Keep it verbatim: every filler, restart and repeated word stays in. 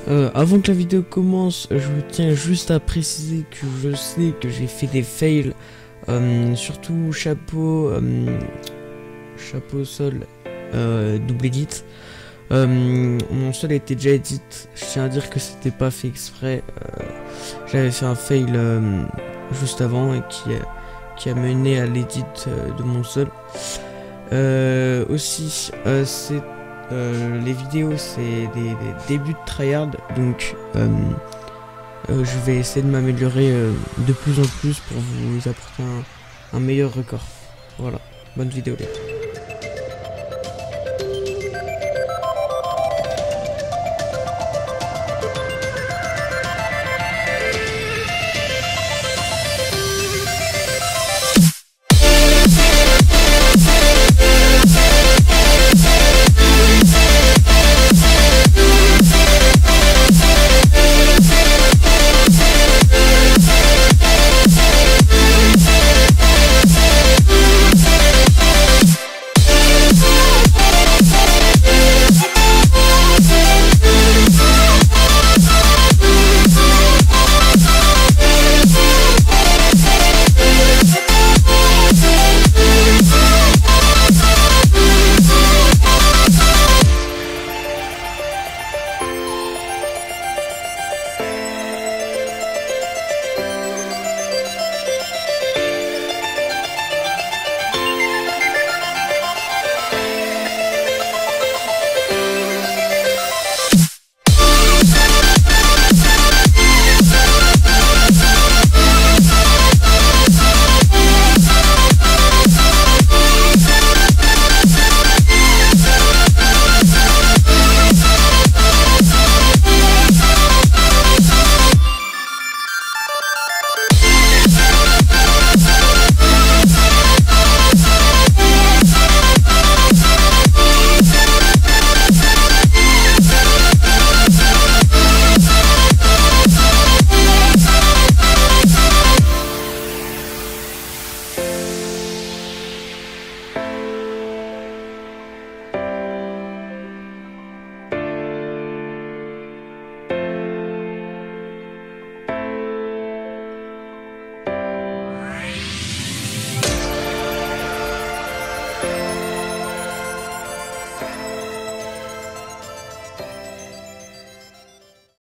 Euh, avant que la vidéo commence, je tiens juste à préciser que je sais que j'ai fait des fails, euh, surtout chapeau, euh, chapeau au sol, euh, double edit. Euh, mon sol était déjà edit, je tiens à dire que c'était pas fait exprès. Euh, J'avais fait un fail euh, juste avant et qui a, qui a mené à l'edit euh, de mon sol. Euh, aussi, euh, c'est euh, les vidéos, c'est des, des débuts de tryhard, donc euh, euh, je vais essayer de m'améliorer euh, de plus en plus pour vous apporter un, un meilleur record. Voilà, bonne vidéo les gars.